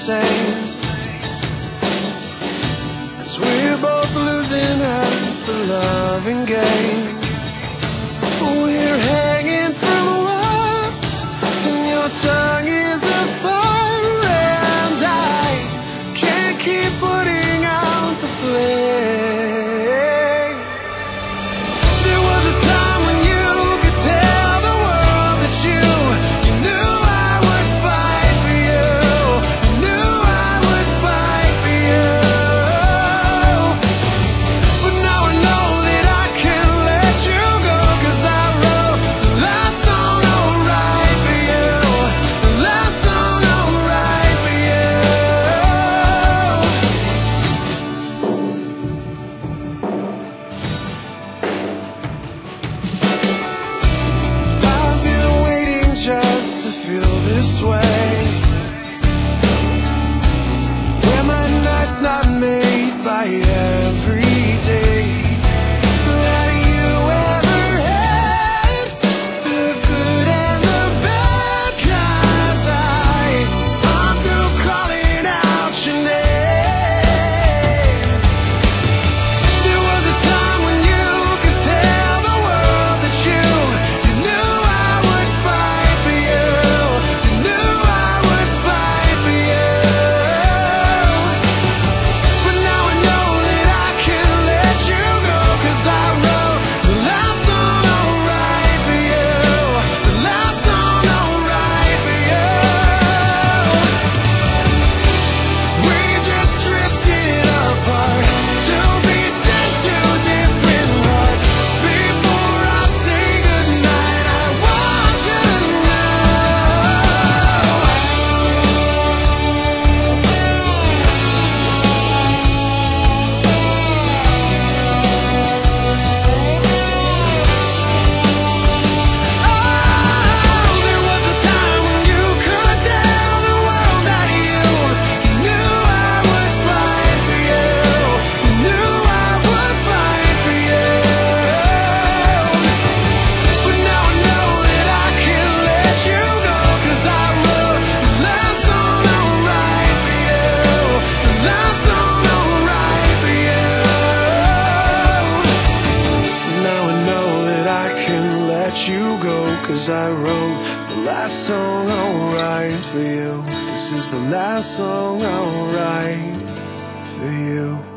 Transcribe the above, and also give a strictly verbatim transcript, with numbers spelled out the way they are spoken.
same, 'cause we're both losing at the loving game. We're hanging from ropes, and your tongue is a fire, and I can't keep putting out the flame. There was a time when you could tell the world that you, you knew I would fight for you, you knew I would fight for you. But now I know that I can't let you go, 'cause I wrote the last song alright for you, the last song alright for you. I've been waiting just to feel this way, where my night's not made by every day that you ever had, the good and the bad, 'cause I, I'm through calling out your name. There was a time when you could tell the world that you, you knew I would fight for you, you knew I would fight for you. But now I know that I can't let you go, 'cause I wrote the last song alright for you, the last song alright for you. We just drifted apart, two beats and two different hearts. Before I say goodnight, I want you to there was a time when you could tell the world that you, you knew I would fight for you, you knew I would fight for you. But now I know that I can't let you go, 'cause I wrote the last song alright for you, the last song alright for you. Now I know that I can let you go, 'cause I wrote the last song alright for you. This is the last song alright for you.